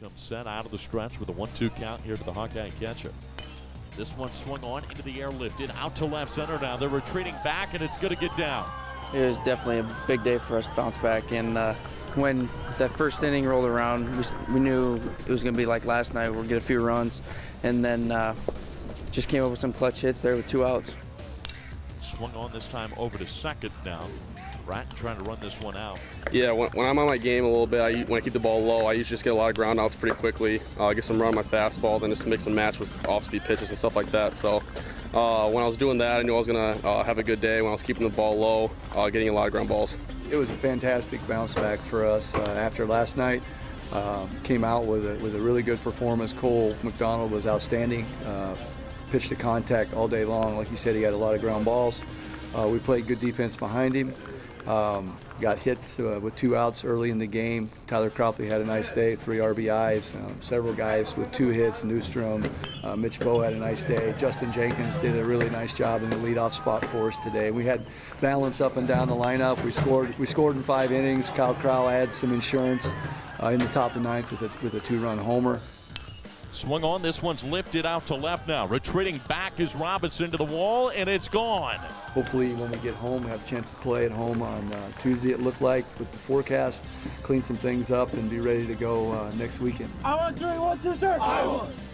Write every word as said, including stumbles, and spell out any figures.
comes set out of the stretch with a one two count here to the Hawkeye catcher. This one swung on into the air, lifted out to left center now. They're retreating back, and it's going to get down. It was definitely a big day for us to bounce back. And uh, when that first inning rolled around, we, we knew it was going to be like last night. We'll get a few runs, and then uh, just came up with some clutch hits there with two outs. Swung on this time over to second now. Bratton trying to run this one out. Yeah, when, when I'm on my game a little bit, I, when I keep the ball low, I usually just get a lot of ground outs pretty quickly. Uh, get some run on my fastball, then just mix and match with off-speed pitches and stuff like that. So uh, when I was doing that, I knew I was going to uh, have a good day when I was keeping the ball low, uh, getting a lot of ground balls. It was a fantastic bounce back for us uh, after last night. Um, came out with a, with a really good performance. Cole McDonald was outstanding. Uh, pitched to contact all day long. Like you said, he had a lot of ground balls. Uh, we played good defense behind him. Um, got hits uh, with two outs early in the game. Tyler Cropley had a nice day, three R B Is. Um, several guys with two hits. Newstrom, uh, Mitch Bowe had a nice day. Justin Jenkins did a really nice job in the leadoff spot for us today. We had balance up and down the lineup. We scored. We scored in five innings. Kyle Crowell had some insurance uh, in the top of the ninth with a with a two-run homer. Swung on, this one's lifted out to left now. Retreating back is Robinson to the wall, and it's gone. Hopefully when we get home, we have a chance to play at home on uh, Tuesday, it looked like, with the forecast, clean some things up and be ready to go uh, next weekend. I want three, one, two, three. I want.